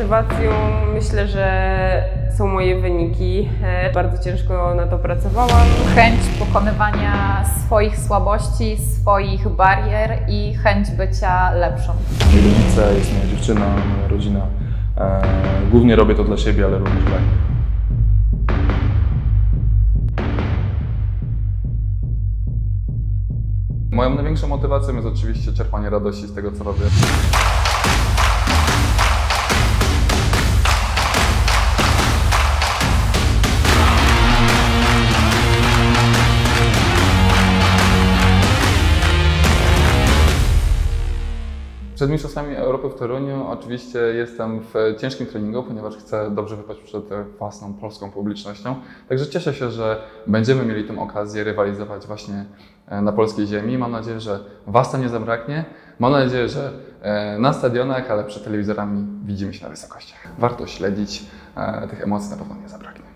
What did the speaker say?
motywacją myślę, że są moje wyniki. Bardzo ciężko na to pracowałam. Chęć pokonywania swoich słabości, swoich barier i chęć bycia lepszą. Moi rodzice, jest moja dziewczyna, moja rodzina. Głównie robię to dla siebie, ale również dla nich. Moją największą motywacją jest oczywiście czerpanie radości z tego, co robię. Przed Mistrzostwami Europy w Toruniu oczywiście jestem w ciężkim treningu, ponieważ chcę dobrze wypaść przed własną polską publicznością. Także cieszę się, że będziemy mieli tę okazję rywalizować właśnie na polskiej ziemi. Mam nadzieję, że Was tam nie zabraknie. Mam nadzieję, że na stadionach, ale przed telewizorami widzimy się na wysokościach. Warto śledzić, tych emocji na pewno nie zabraknie.